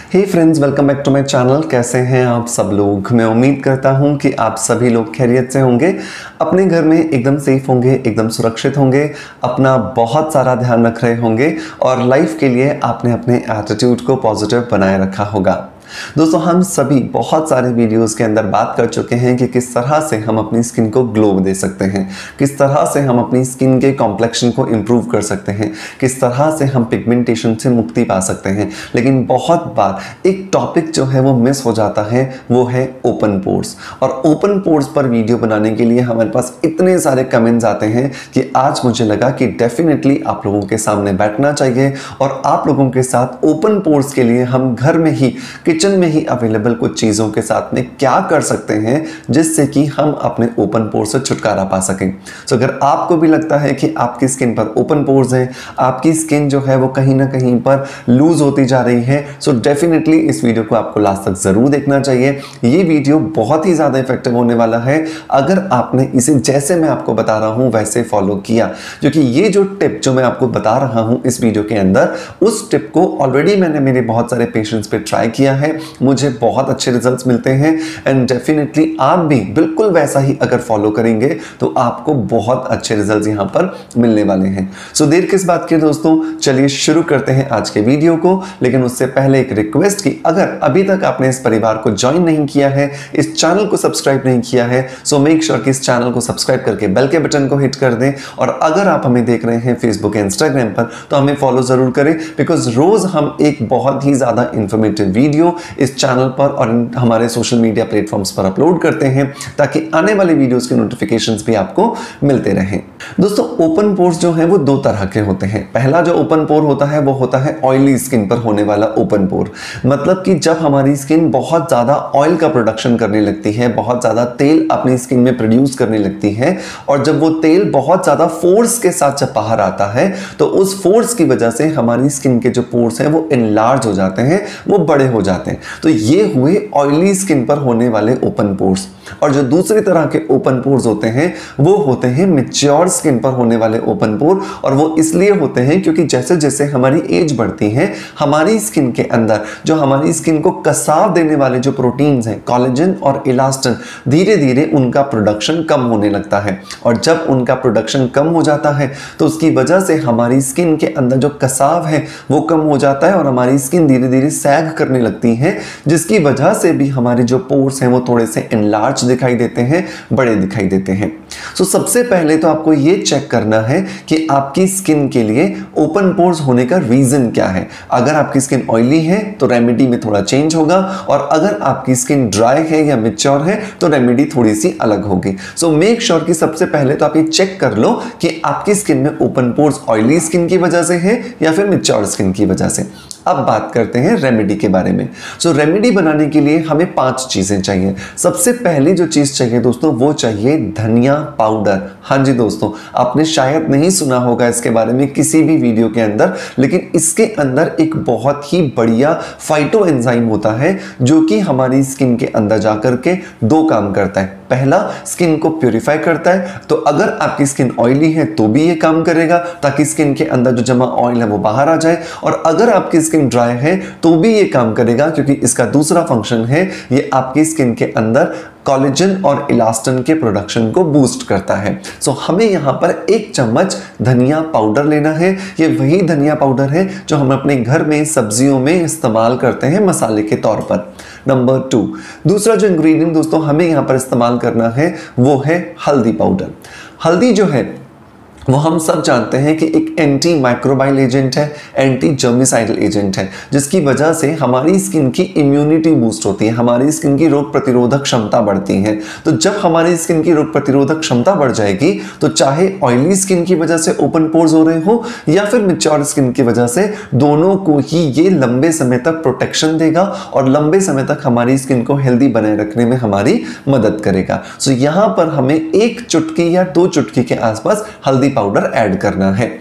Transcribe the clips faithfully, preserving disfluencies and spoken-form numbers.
Hey friends, welcome back to my channel. कैसे हैं आप सब लोग? मैं उम्मीद करता हूं कि आप सभी लोग खैरियत से होंगे, अपने घर में एकदम सेफ होंगे, एकदम सुरक्षित होंगे, अपना बहुत सारा ध्यान रख रहे होंगे और लाइफ के लिए आपने अपने एटीट्यूड को पॉजिटिव बनाए रखा होगा। दोस्तों, हम सभी बहुत सारे वीडियोस के अंदर बात कर चुके हैं कि किस तरह से हम अपनी स्किन को ग्लो दे सकते हैं, किस तरह से हम अपनी स्किन के कॉम्प्लेक्शन को इम्प्रूव कर सकते हैं, किस तरह से हम पिगमेंटेशन से मुक्ति पा सकते हैं। लेकिन बहुत बार एक टॉपिक जो है वो मिस हो जाता है, वो है ओपन पोर्स। और ओपन पोर्स पर वीडियो बनाने के लिए हमारे पास इतने सारे कमेंट्स आते हैं कि आज मुझे लगा कि डेफिनेटली आप लोगों के सामने बैठना चाहिए और आप लोगों के साथ ओपन पोर्स के लिए हम घर में ही, किचन में ही अवेलेबल कुछ चीजों के साथ में क्या कर सकते हैं जिससे कि हम अपने ओपन पोर्स से छुटकारा पा सकें। सो अगर आपको भी लगता है कि आपकी स्किन पर ओपन पोर्स है, आपकी स्किन जो है वो कहीं ना कहीं पर लूज होती जा रही है, सो डेफिनेटली इस वीडियो को आपको लास्ट तक जरूर देखना चाहिए। ये वीडियो बहुत ही ज्यादा इफेक्टिव होने वाला है अगर आपने इसे जैसे मैं आपको बता रहा हूं वैसे फॉलो किया, क्योंकि ये जो टिप जो मैं आपको बता रहा हूं इस वीडियो के अंदर, उस टिप को ऑलरेडी मैंने मेरे बहुत सारे पेशेंट्स पे ट्राई किया है, मुझे बहुत अच्छे रिजल्ट्स मिलते हैं एंड डेफिनेटली आप भी बिल्कुल वैसा ही अगर फॉलो करेंगे तो आपको बहुत अच्छे रिजल्ट्स यहां पर मिलने वाले हैं। सो so, देर किस बात की दोस्तों, चलिए शुरू करते हैं आज के वीडियो को। लेकिन उससे पहले एक रिक्वेस्ट की, अगर अभी तक आपने इस परिवार को ज्वाइन नहीं किया है, इस चैनल को सब्सक्राइब नहीं किया है, सो मेक श्योर कि इस चैनल को सब्सक्राइब करके बेल के बटन को हिट कर दें। और अगर आप हमें देख रहे हैं फेसबुक या इंस्टाग्राम पर तो हमें फॉलो जरूर करें, बिकॉज रोज हम एक बहुत ही ज्यादा इंफॉर्मेटिव वीडियो इस चैनल पर और हमारे सोशल मीडिया प्लेटफॉर्म्स पर अपलोड करते हैं ताकि आने वाले वीडियोस के नोटिफिकेशंस भी आपको मिलते रहें। दोस्तों, ओपन पोर्स जो है वो दो तरह के होते हैं। पहला जो ओपन पोर होता है वो होता है ऑयली स्किन पर होने वाला ओपन पोर। मतलब कि जब हमारी स्किन बहुत ज्यादा ऑयल का प्रोडक्शन करने लगती है, बहुत ज्यादा तेल अपनी स्किन में प्रोड्यूस करने लगती है, और जब वो तेल बहुत ज्यादा फोर्स के साथ जब बाहर आता है तो उस फोर्स की वजह से हमारी स्किन के जो पोर्स हैं वो इनलार्ज हो जाते हैं, वो बड़े हो जाते हैं। तो ये हुए ऑयली स्किन पर होने वाले ओपन पोर्स। और जो दूसरी तरह के ओपन पोर्स होते हैं वो होते हैं मैच्योर स्किन पर होने वाले ओपन पोर। और वो इसलिए होते हैं क्योंकि जैसे जैसे हमारी एज बढ़ती है, हमारी स्किन के अंदर जो हमारी स्किन को कसाव देने वाले जो प्रोटीन्स हैं, कोलेजन और इलास्टिन, धीरे धीरे उनका प्रोडक्शन कम होने लगता है। और जब उनका प्रोडक्शन कम हो जाता है तो उसकी वजह से हमारी स्किन के अंदर जो कसाव है वो कम हो जाता है और हमारी स्किन धीरे धीरे सैग करने लगती है, जिसकी वजह से भी हमारे जो पोर्स हैं वो थोड़े से इनलार्ज दिखाई देते हैं, बड़े दिखाई देते हैं। सो so, सबसे पहले तो आपको ये चेक करना है कि आपकी स्किन के लिए ओपन पोर्स होने का रीजन क्या है। अगर आपकी स्किन ऑयली है तो रेमेडी में थोड़ा चेंज होगा, और अगर आपकी स्किन ड्राई है या मैच्योर है तो रेमेडी थोड़ी सी अलग होगी। सो मेक श्योर कि सबसे पहले तो आप ये चेक कर लो कि आपकी स्किन में ओपन पोर्स ऑयली स्किन की वजह से है या फिर मैच्योर स्किन की वजह से। अब बात करते हैं रेमेडी के बारे में। सो so, रेमेडी बनाने के लिए हमें पांच चीजें चाहिए। सबसे पहली जो चीज चाहिए दोस्तों वो चाहिए धनिया पाउडर। हाँ जी दोस्तों, आपने शायद नहीं सुना होगा इसके बारे में किसी भी वीडियो के अंदर, लेकिन इसके अंदर एक बहुत ही बढ़िया फाइटो एंजाइम होता है जो कि हमारी स्किन के अंदर जाकर के दो काम करता है। पहला, स्किन को प्यूरिफाई करता है, तो अगर आपकी स्किन ऑयली है तो भी ये काम करेगा ताकि स्किन के अंदर जो जमा ऑयल है वो बाहर आ जाए, और अगर आपकी स्किन ड्राई है तो भी ये काम करेगा क्योंकि इसका दूसरा फंक्शन है ये आपकी स्किन के अंदर कोलेजन और इलास्टिन के प्रोडक्शन को बूस्ट करता है। सो हमें यहां पर एक चम्मच धनिया पाउडर लेना है। ये वही धनिया पाउडर है जो हम अपने घर में सब्जियों में इस्तेमाल करते हैं मसाले के तौर पर। नंबर टू, दूसरा जो इंग्रेडिएंट दोस्तों हमें यहां पर इस्तेमाल करना है वो है हल्दी पाउडर। हल्दी जो है वो हम सब जानते हैं कि एक एंटी माइक्रोबाइल एजेंट है, एंटी जर्मिसाइडल एजेंट है, जिसकी वजह से हमारी स्किन की इम्यूनिटी बूस्ट होती है, हमारी स्किन की रोग प्रतिरोधक क्षमता बढ़ती है। तो जब हमारी स्किन की रोग प्रतिरोधक क्षमता बढ़ जाएगी तो चाहे ऑयली स्किन की वजह से ओपन पोर्स हो रहे हो या फिर मैच्योर स्किन की वजह से, दोनों को ही ये लंबे समय तक प्रोटेक्शन देगा और लंबे समय तक हमारी स्किन को हेल्दी बनाए रखने में हमारी मदद करेगा। सो यहां पर हमें एक चुटकी या दो चुटकी के आसपास हल्दी पाउडर ऐड करना है।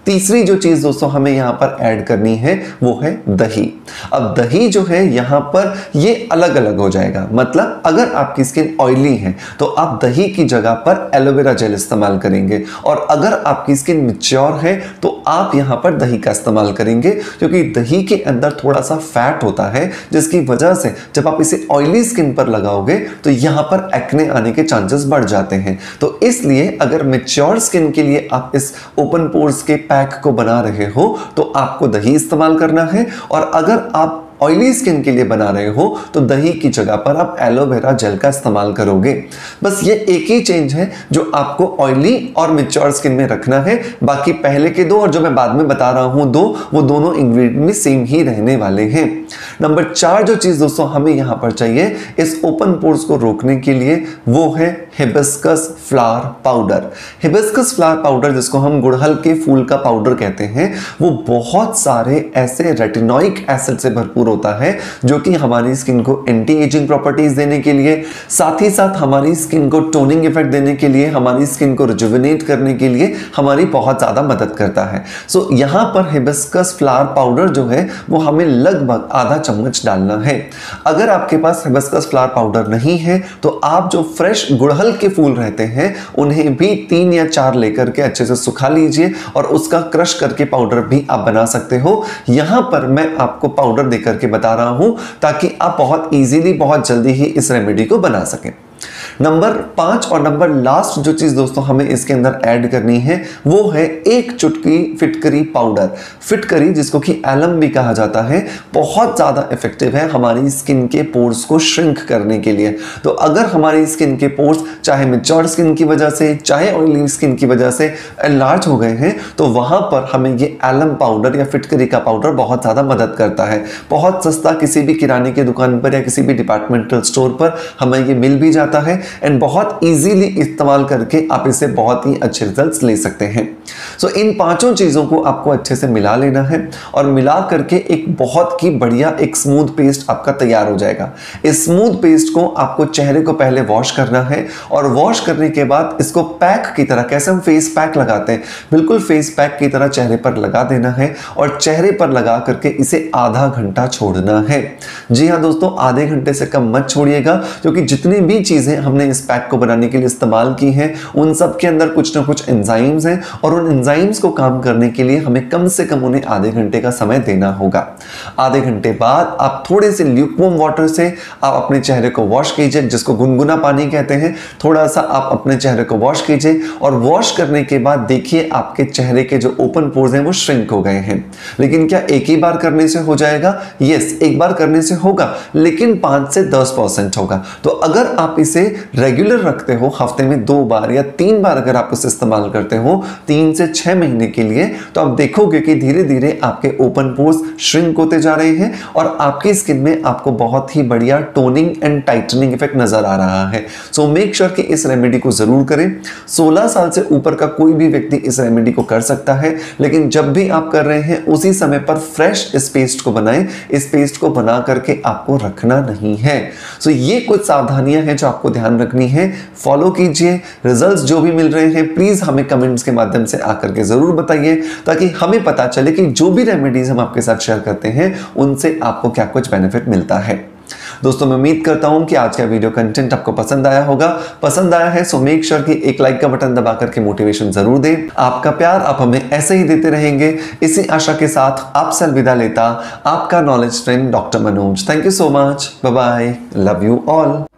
तीसरी जो चीज दोस्तों हमें यहाँ पर ऐड करनी है वो है दही। अब दही जो है यहाँ पर ये अलग अलग हो जाएगा, मतलब अगर आपकी स्किन ऑयली है तो आप दही की जगह पर एलोवेरा जेल इस्तेमाल करेंगे, और अगर आपकी स्किन मैच्योर है तो आप यहाँ पर दही का इस्तेमाल करेंगे, क्योंकि दही के अंदर थोड़ा सा फैट होता है जिसकी वजह से जब आप इसे ऑयली स्किन पर लगाओगे तो यहाँ पर एक्ने आने के चांसेस बढ़ जाते हैं। तो इसलिए अगर मैच्योर स्किन के लिए आप इस ओपन पोर्स के पैक को बना रहे हो तो आपको दही इस्तेमाल करना है, और अगर आप ऑयली स्किन के लिए बना रहे हो तो दही की जगह पर आप एलोवेरा जेल का इस्तेमाल करोगे। बस ये एक ही चेंज है जो आपको ऑयली और मैच्योर स्किन में रखना है, बाकी पहले के दो और जो मैं बाद में बता रहा हूं दो, वो दोनों इंग्रेडिएंट में सेम ही रहने वाले हैं। नंबर चार जो चीज दोस्तों हमें यहां पर चाहिए इस ओपन पोर्स को रोकने के लिए वो है hibiscus flower powder. Hibiscus flower powder, जिसको हम गुड़हल के फूल का पाउडर कहते हैं, वो बहुत सारे ऐसे रेटिनोइक एसिड से भरपूर होता है जो कि हमारी स्किन को एंटी एजिंग प्रॉपर्टीज देने के लिए, साथ ही साथ हमारी स्किन को टोनिंग इफेक्ट देने के लिए, हमारी स्किन को रिजुविनेट करने के लिए हमारी बहुत ज्यादा मदद करता है। सो so, यहां पर हिबिस्कस फ्लावर पाउडर जो है वो हमें लगभग आधा चम्मच डालना है। अगर आपके पास हिबिस्कस फ्लावर पाउडर नहीं है तो आप जो फ्रेश गुड़हल के फूल रहते हैं उन्हें भी तीन या चार लेकर के अच्छे से सुखा लीजिए और उसका क्रश करके पाउडर भी आप बना सकते हो। यहां पर मैं आपको पाउडर देकर के बता रहा हूं ताकि आप बहुत इजीली बहुत जल्दी ही इस रेमेडी को बना सकें। नंबर पांच और नंबर लास्ट जो चीज दोस्तों हमें इसके अंदर ऐड करनी है वो है एक चुटकी फिटकरी पाउडर। फिटकरी, जिसको कि एलम भी कहा जाता है, बहुत ज्यादा इफेक्टिव है हमारी स्किन के पोर्स को श्रिंक करने के लिए। तो अगर हमारी स्किन के पोर्स चाहे मैच्योर स्किन की वजह से चाहे ऑयली स्किन की वजह से एनलार्ज हो गए हैं तो वहां पर हमें ये एलम पाउडर या फिटकरी का पाउडर बहुत ज्यादा मदद करता है। बहुत सस्ता किसी भी किराने की दुकान पर या किसी भी डिपार्टमेंटल स्टोर पर हमें ये मिल भी जाता है, एंड बहुत इजीली इस्तेमाल करके आप इसे बहुत ही अच्छे रिजल्ट्स ले सकते हैं। सो so, इन पांचों चीजों को आपको अच्छे से मिला लेना है और मिला करके एक बहुत ही बढ़िया एक स्मूथ पेस्ट आपका तैयार हो जाएगा। इस स्मूथ पेस्ट को आपको चेहरे को पहले वॉश करना है, और वॉश करने के बाद इसको पैक की तरह, कैसे हम फेस पैक लगाते हैं, बिल्कुल फेस पैक की तरह चेहरे पर लगा देना है, और चेहरे पर लगा करके इसे आधा घंटा छोड़ना है। जी हाँ दोस्तों, आधे घंटे से कम मत छोड़िएगा, क्योंकि जितनी भी चीजें हमने इस पैक को बनाने के लिए इस्तेमाल की हैं उन सब के अंदर कुछ ना कुछ एंजाइम्स हैं, और उन एंजाइम्स को काम करने के लिए हमें कम से कम उन्हें आधे घंटे का समय देना होगा। आधे घंटे बाद आप थोड़े से ल्यूकवार्म वाटर से आप अपने चेहरे को वॉश कीजिए, जिसको गुनगुना पानी कहते हैं। थोड़ा सा आप अपने चेहरे को वॉश कीजिए, और वॉश करने के बाद देखिए आपके चेहरे के जो ओपन पोर्स हैं वो श्रिंक हो गए हैं। लेकिन क्या एक ही बार करने से हो जाएगा? यस, एक बार करने से होगा, लेकिन पांच से दस परसेंट होगा। तो अगर आप इसे रेगुलर रखते हो, हफ्ते में दो बार या तीन बार अगर आप इसे इस्तेमाल करते हो तीन से छह महीने के लिए, तो आप देखोगे कि धीरे धीरे आपके ओपन पोर्स श्रिंक होते जा रहे हैं और आपकी स्किन में आपको बहुत ही बढ़िया टोनिंग एंड टाइटनिंग इफेक्ट नजर आ रहा है। सो मेक श्योर कि इस रेमेडी को जरूर करें। सोलह साल से ऊपर का कोई भी व्यक्ति इस रेमेडी को कर सकता है, लेकिन जब भी आप कर रहे हैं उसी समय पर फ्रेश इस पेस्ट को बनाएं। इस पेस्ट को बना करके आपको रखना नहीं है। सो ये कुछ सावधानियां हैं जो आपको ध्यान रखनी है। फॉलो कीजिए। रिजल्ट्स जो भी मिल रहे हैं प्लीज हमें कमेंट्स के माध्यम से आकर के जरूर बताइए, ताकि हमें पता चले कि जो भी रेमेडीज हम आपके साथ शेयर करते हैं उनसे आपको क्या कुछ बेनिफिट मिलता है। दोस्तों, मैं उम्मीद करता हूं कि आज का वीडियो कंटेंट आपको पसंद आया होगा। पसंद आया है सो मेक श्योर कि एक लाइक का बटन दबा करके मोटिवेशन जरूर दें। आपका प्यार आप हमें ऐसे ही देते रहेंगे। इसी आशा के साथ आपसे अलविदा लेता आपका knowledge friend doctor Manoj. Thank you so much. Bye bye. Love you all.